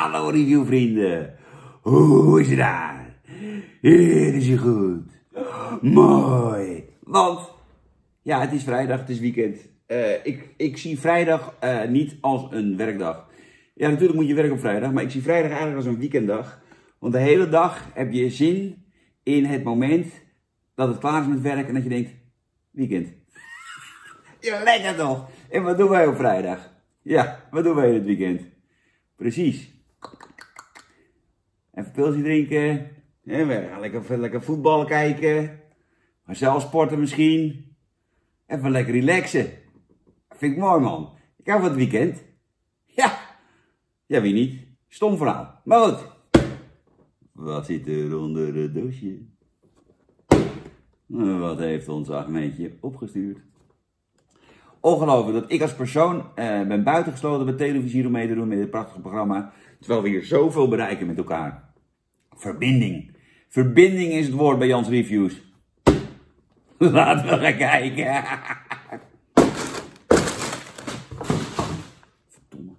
Hallo reviewvrienden, hoe is het daar? Hier is je goed. Mooi, want ja, het is vrijdag, het is weekend. Ik zie vrijdag niet als een werkdag. Ja, natuurlijk moet je werken op vrijdag, maar ik zie vrijdag eigenlijk als een weekenddag. Want de hele dag heb je zin in het moment dat het klaar is met werk en dat je denkt, weekend. Ja, lekker toch? En wat doen wij op vrijdag? Ja, wat doen wij in het weekend? Precies. Even pilsje drinken. En we gaan lekker voetbal kijken. Maar zelf sporten misschien. Even lekker relaxen. Vind ik mooi, man. Ik hou van het weekend. Ja. Ja, wie niet? Stom verhaal. Maar goed. Wat zit er onder het doosje? Wat heeft ons Ahmedje opgestuurd? Ongelooflijk dat ik als persoon ben buitengesloten met televisie om mee te doen met dit prachtige programma. Terwijl we hier zoveel bereiken met elkaar. Verbinding. Verbinding is het woord bij Jans Reviews. Laten we gaan kijken. Verdomme.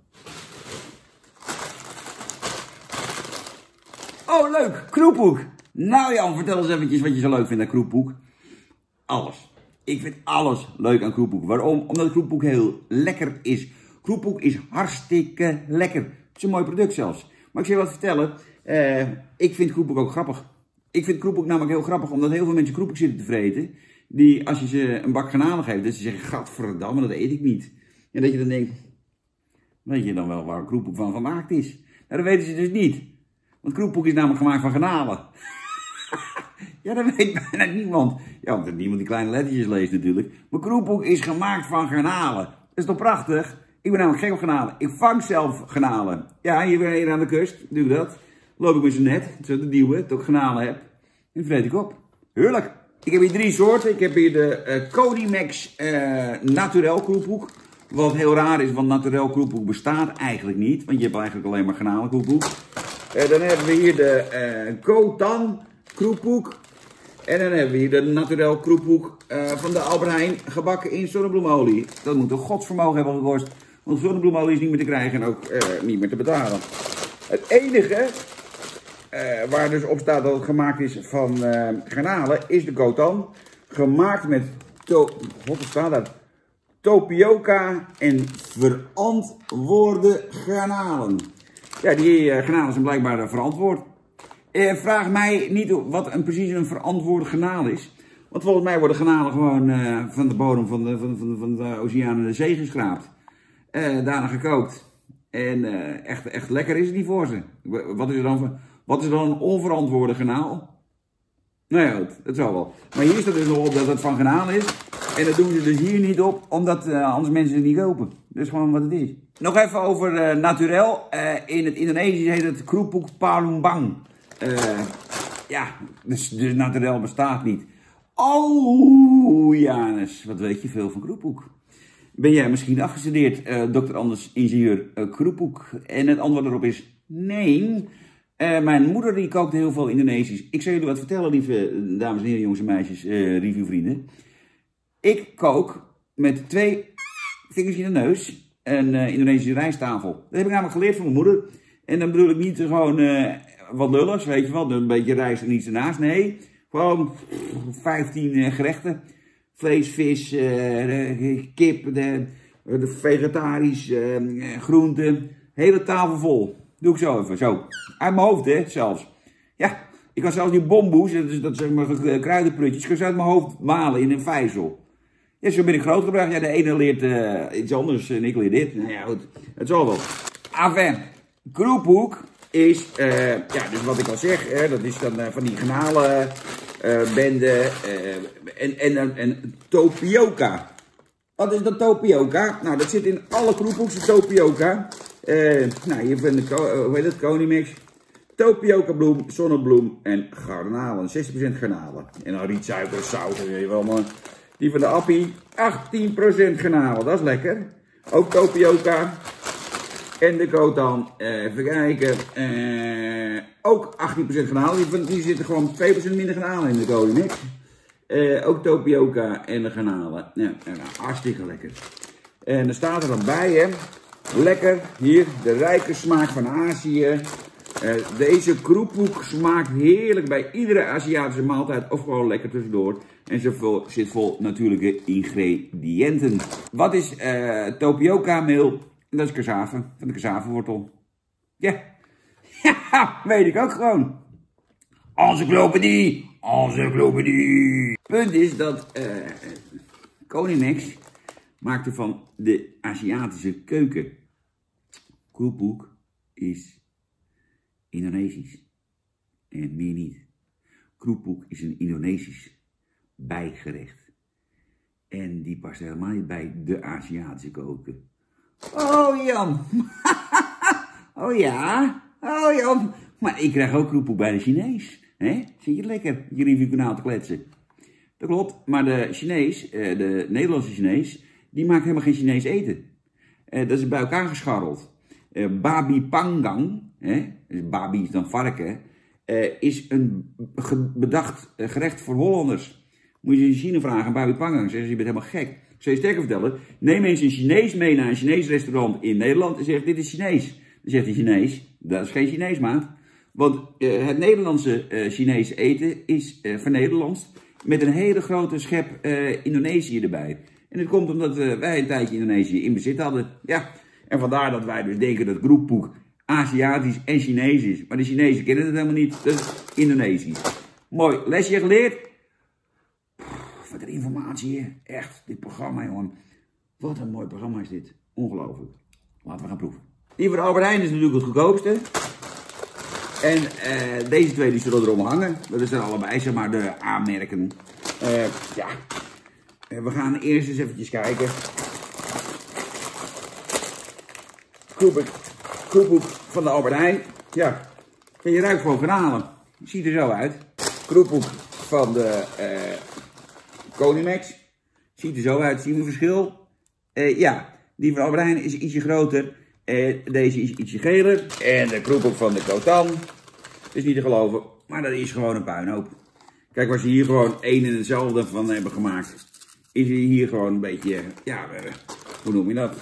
Oh, leuk. Kroephoek. Nou Jan, vertel eens eventjes wat je zo leuk vindt aan Kroephoek. Alles. Ik vind alles leuk aan Kroephoek. Waarom? Omdat Kroephoek heel lekker is. Kroephoek is hartstikke lekker. Het is een mooi product zelfs. Maar ik zal je wat vertellen. Ik vind Kroephoek ook grappig. Ik vind Kroephoek namelijk heel grappig, omdat heel veel mensen Kroephoek zitten te vreten. Die, als je ze een bak garnalen geeft, dat ze zeggen, gadverdamme, dat eet ik niet. En dat je dan denkt, weet je dan wel waar Kroephoek van gemaakt is? Nou, dat weten ze dus niet. Want Kroephoek is namelijk gemaakt van garnalen. Ja, dat weet bijna niemand. Ja, want niemand die kleine lettertjes leest natuurlijk. Maar Kroephoek is gemaakt van garnalen. Dat is toch prachtig? Ik ben namelijk gek op garnalen. Ik vang zelf garnalen. Ja, hier aan de kust doe ik dat. Loop ik met zo'n net, zo te duwen, dat ik garnalen heb. En vreet ik op. Heerlijk. Ik heb hier 3 soorten. Ik heb hier de Codimax Naturel Kroephoek. Wat heel raar is, want Naturel Kroephoek bestaat eigenlijk niet. Want je hebt eigenlijk alleen maar garnalen Kroephoek. Dan hebben we hier de Cotan Kroephoek. En dan hebben we hier de Naturel Kroephoek van de Albert Heijn, gebakken in zonnebloemolie. Dat moet een godsvermogen hebben gekost. Want zonnebloemolie is niet meer te krijgen en ook niet meer te betalen. Het enige waar dus op staat dat het gemaakt is van garnalen is de Cotan. Gemaakt met wat staat dat? Tapioca en verantwoorde garnalen. Ja, die garnalen zijn blijkbaar verantwoord. Vraag mij niet wat precies een verantwoorde garnaal is. Want volgens mij worden garnalen gewoon van de bodem van de oceaan en de zee geschraapt. Daarna gekookt. En echt lekker is het niet voor ze. Wat is dan een onverantwoorde garnaal? Nou ja, het zal wel. Maar hier staat dus nog op dat het van garnaal is. En dat doen ze dus hier niet op, omdat anders mensen het niet kopen. Dat is gewoon wat het is. Nog even over Naturel. In het Indonesisch heet het Kroephoek Palembang. Ja, dus Naturel bestaat niet. Oh, Janus, wat weet je veel van Kroephoek? Ben jij misschien afgestudeerd, Dr. Anders ingenieur Kroephoek? En het antwoord erop is nee. Mijn moeder die kookt heel veel Indonesisch. Ik zal jullie wat vertellen, lieve dames en heren, jongens en meisjes, reviewvrienden. Ik kook met 2 vingers in de neus een Indonesische rijsttafel. Dat heb ik namelijk geleerd van mijn moeder. En dan bedoel ik niet gewoon wat lullers, weet je wel, een beetje rijst en iets ernaast. Nee, gewoon 15 gerechten. Vlees, vis, kip, de vegetarisch, groenten. Hele tafel vol. Doe ik zo even, zo. Uit mijn hoofd, hè, zelfs. Ja, ik kan zelfs die bomboes, dat zeg maar kruidenprutjes, ik kan ze uit mijn hoofd malen in een vijzel. Ja, zo ben ik grootgebracht. Ja, de ene leert iets anders en ik leer dit. Nou ja, goed, het zal wel. Enfin, Kroephoek is, ja, dus wat ik al zeg, dat is dan van die garnalen bende en tapioca. Wat is dat tapioca? Nou, dat zit in alle Kroephoekse tapioca. Nou, hier vind ik, hoe heet het, Codimax. Tapioca bloem, zonnebloem en garnalen. 60% garnalen. En dan rietsuiker, zout, weet je wel, maar die van de appie, 18% garnalen. Dat is lekker. Ook tapioca. En de Cotan, even kijken, ook 18% garnalen. Die zitten gewoon 2% minder garnalen in de Codimax. Ook tapioca en de garnalen. Ja, hartstikke lekker. En er staat er dan bij, hè. Lekker. Hier, de rijke smaak van Azië. Deze kroephoek smaakt heerlijk bij iedere Aziatische maaltijd of gewoon lekker tussendoor. En ze zit vol natuurlijke ingrediënten. Wat is tapioca meel? Dat is cassave, van de cassavewortel. Ja, ja, weet ik ook gewoon. Encyclopedie, encyclopedie. Punt is dat Konimex maakte van de Aziatische keuken. Kroephoek is Indonesisch. En meer niet. Kroephoek is een Indonesisch bijgerecht. En die past helemaal niet bij de Aziatische keuken. Oh Jan. Oh ja. Oh Jan. Maar ik krijg ook kroephoek bij de Chinees. Hè? Zit je lekker je reviewkanaal te kletsen. Dat klopt. Maar de Chinees, de Nederlandse Chinees, die maakt helemaal geen Chinees eten. Dat is bij elkaar gescharreld. Babi panggang, dus babi is dan varken, is een bedacht gerecht voor Hollanders. Moet je in China vragen, babi panggang, zeggen ze, je bent helemaal gek. Ik zal je sterker vertellen, neem eens een Chinees mee naar een Chinees restaurant in Nederland en zeg, dit is Chinees. Dan zegt de Chinees, dat is geen Chinees maat. Want het Nederlandse Chinees eten is vernederlandst met een hele grote schep Indonesië erbij. En dat komt omdat wij een tijdje Indonesië in bezit hadden. Ja. En vandaar dat wij dus denken dat kroephoek Aziatisch en Chinees is. Maar de Chinezen kennen het helemaal niet. Dat is Indonesisch. Mooi. Lesje geleerd? Wat een informatie. Echt. Dit programma, jongen. Wat een mooi programma is dit. Ongelooflijk. Laten we gaan proeven. Die van Albert Heijn is natuurlijk het goedkoopste. En deze twee die zullen erom hangen. Dat zijn allebei, zeg maar, de A-merken. Ja. We gaan eerst eens eventjes kijken. Kroephoek van de Albert Heijn. Ja, je ruikt gewoon granalen. Ziet er zo uit. Kroephoek van de Konimex. Ziet er zo uit. Zien we een verschil? Ja, die van Albert Heijn is ietsje groter. Deze is ietsje geler. En de kroephoek van de Kotan. Is niet te geloven, maar dat is gewoon een puinhoop. Kijk, waar ze hier gewoon één en hetzelfde van hebben gemaakt. Is hier gewoon een beetje, ja, hoe noem je dat?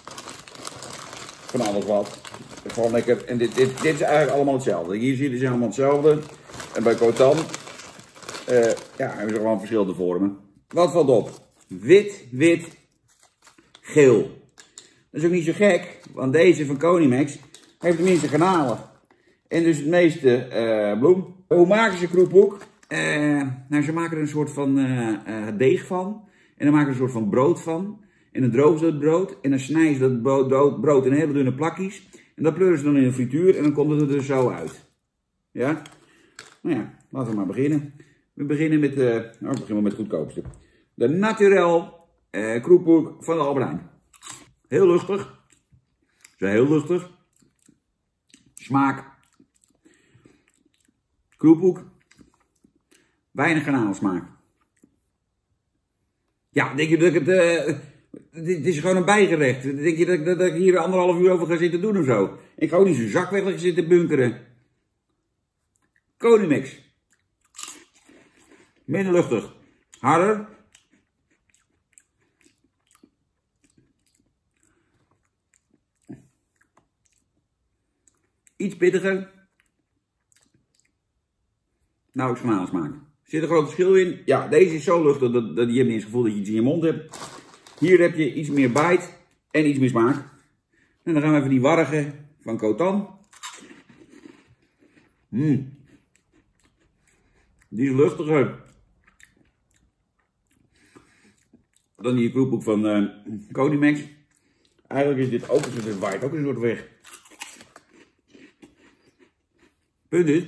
Van alles wat. Gewoon lekker. En dit is eigenlijk allemaal hetzelfde. Hier zie je dus allemaal hetzelfde. En bij Kotan, ja, hebben ze gewoon verschillende vormen. Wat valt op? Wit, wit, geel. Dat is ook niet zo gek, want deze van Konimex heeft de minste garnalen. En dus het meeste bloem. Hoe maken ze kroephoek? Nou, ze maken er een soort van deeg van. En dan maken ze een soort van brood van. En dan drogen ze dat brood. En dan snijden ze dat brood in hele dunne plakjes. En dat pleuren ze dan in een frituur. En dan komt het er zo uit. Ja? Nou ja, laten we maar beginnen. We beginnen met, we beginnen met het goedkoopste. De Naturel kroephoek van de Albert Heijn. Heel luchtig. Zo heel luchtig. Smaak. Kroephoek. Weinig garnalensmaak. Ja, denk je dat ik het... dit is gewoon een bijgerecht. Denk je dat ik hier 1,5 uur over ga zitten doen of zo? Ik ga ook niet zo'n zak weg zitten bunkeren. Konimex. Minder luchtig. Harder. Iets pittiger. Nauwelijks garnalensmaak. Zit er groot verschil in? Ja, deze is zo luchtig dat je hebt niet eens het gevoel dat je iets in je mond hebt. Hier heb je iets meer bite en iets meer smaak. En dan gaan we even die warrige van Kotan. Die is luchtiger dan die kroephoek van Konimex. Eigenlijk is dit ook een soort waait, ook een soort weg. Punt is,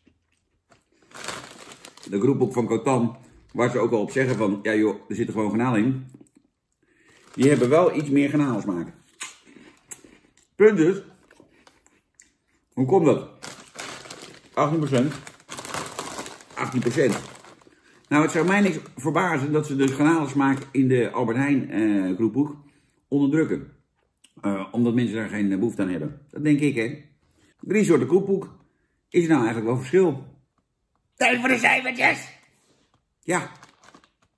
de kroephoek van Kotan, waar ze ook al op zeggen van, ja joh, er zit er gewoon garnalen in. Die hebben wel iets meer garnalensmaak. Punt is, hoe komt dat? 18%. 18%. Nou, het zou mij niks verbazen dat ze dus garnalensmaak in de Albert Heijn kroephoek onderdrukken. Omdat mensen daar geen behoefte aan hebben. Dat denk ik, hè. 3 soorten kroephoek. Is er nou eigenlijk wel verschil? Tijd voor de cijfertjes! Ja.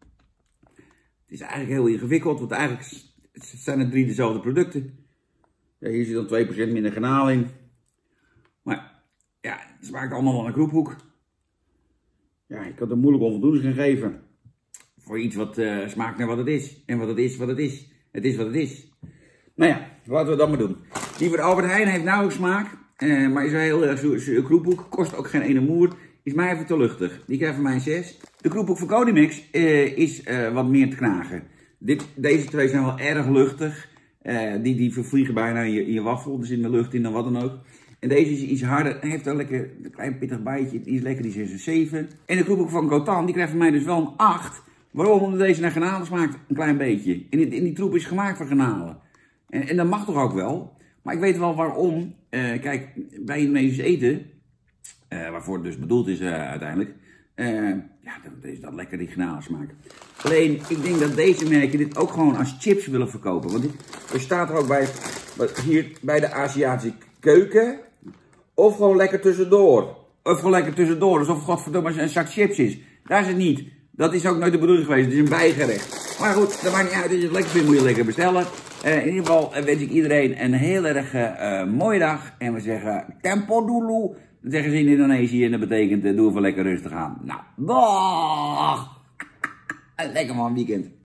Het is eigenlijk heel ingewikkeld, want eigenlijk zijn het 3 dezelfde producten. Ja, hier zit dan 2% minder garnalen in. Maar ja, het smaakt allemaal van een kroephoek. Ja, ik had er moeilijk onvoldoende gaan geven. Voor iets wat smaakt naar wat het is. En wat het is, wat het is. Het is wat het is. Nou ja, laten we dat maar doen. Die van Albert Heijn heeft nauwelijks smaak. Maar is wel heel erg kroephoek. Kost ook geen ene moer. Is mij even te luchtig. Die krijgt van mij een 6. De kroephoek van Codimix is wat meer te knagen. Deze twee zijn wel erg luchtig. Die vervliegen bijna in je wafel. Er zit meer lucht in dan wat dan ook. En deze is iets harder. Heeft wel lekker een klein pittig bijtje. Die is lekker, die is een 7. En de kroephoek van Gotan, die krijgt van mij dus wel een 8. Waarom? Omdat deze naar garnalen smaakt een klein beetje. En die troep is gemaakt voor garnalen. En dat mag toch ook wel. Maar ik weet wel waarom. Kijk, bij Indonesisch eten, waarvoor het dus bedoeld is uiteindelijk, ja, dan is dat lekker die garnalen smaak. Alleen, ik denk dat deze merken dit ook gewoon als chips willen verkopen. Want er staat er ook bij, hier bij de Aziatische keuken, of gewoon lekker tussendoor. Of gewoon lekker tussendoor, alsof het godverdomme een zak chips is. Daar is het niet. Dat is ook nooit de bedoeling geweest, het is een bijgerecht. Maar goed, dat maakt niet uit, als je het lekker vindt moet je het lekker bestellen. In ieder geval wens ik iedereen een heel erg mooie dag. En we zeggen tempo dulu. Dat zeggen ze in Indonesië en dat betekent doe even lekker rustig aan. Nou, dag! Lekker man, weekend.